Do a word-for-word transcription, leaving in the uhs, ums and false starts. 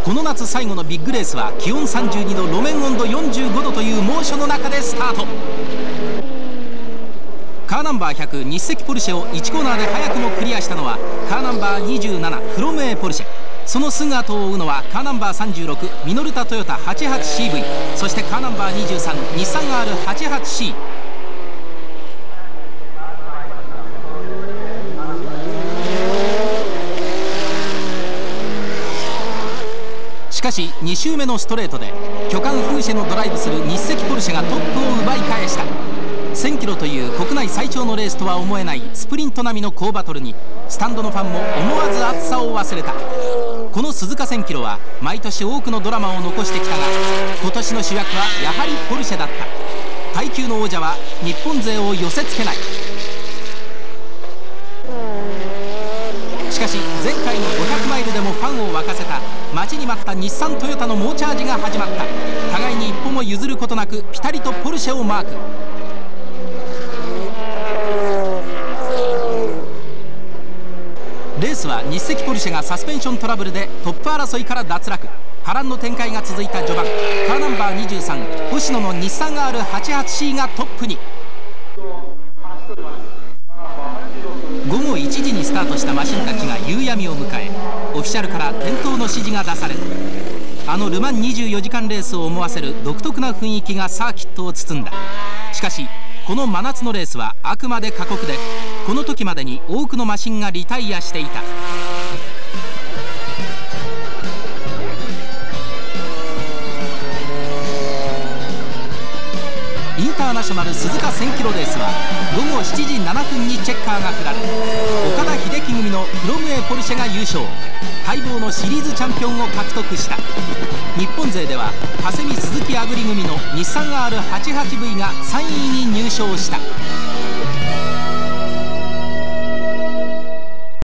この夏最後のビッグレースは気温さんじゅうにど、路面温度よんじゅうごどという猛暑の中でスタート。カーナンバーひゃく日赤ポルシェをいちコーナーで早くもクリアしたのはカーナンバーにじゅうななフロムエポルシェ。そのすぐ後を追うのはカーナンバーさんじゅうろくミノルタトヨタ はちじゅうはちシーブイ、 そしてカーナンバーにじゅうさん日産 アールはちじゅうはちシー。 しかしに周目のストレートで巨漢フーシェのドライブする日赤ポルシェがトップを奪い返した。せんキロという国内最長のレースとは思えないスプリント並みの好バトルにスタンドのファンも思わず熱さを忘れた。この鈴鹿せんキロは毎年多くのドラマを残してきたが、今年の主役はやはりポルシェだった。耐久の王者は日本勢を寄せつけない。しかし前回のごひゃくマイルでもファンを沸かせた待ちに待った日産トヨタの猛チャージが始まった。互いに一歩も譲ることなくピタリとポルシェをマーク。レースは日赤ポルシェがサスペンショントラブルでトップ争いから脱落。波乱の展開が続いた序盤、カーナンバーにじゅうさん星野の日産 アールはちじゅうはちシー がトップに。ごごいちじにスタートしたマシンたちが夕闇を迎え、オフィシャルから点灯の指示が出された。あのル・マンにじゅうよじかんレースを思わせる独特な雰囲気がサーキットを包んだ。しかしこの真夏のレースはあくまで過酷で、この時までに多くのマシンがリタイアしていた。インターナショナル鈴鹿せんキロレースはごごしちじななふんにチェッカーが振られ、岡田秀樹組のフロムエポルシェが優勝。待望のシリーズチャンピオンを獲得した。日本勢では長谷見鈴木あぐり組の日産 アールはちじゅうはちブイ がさんいに入賞した。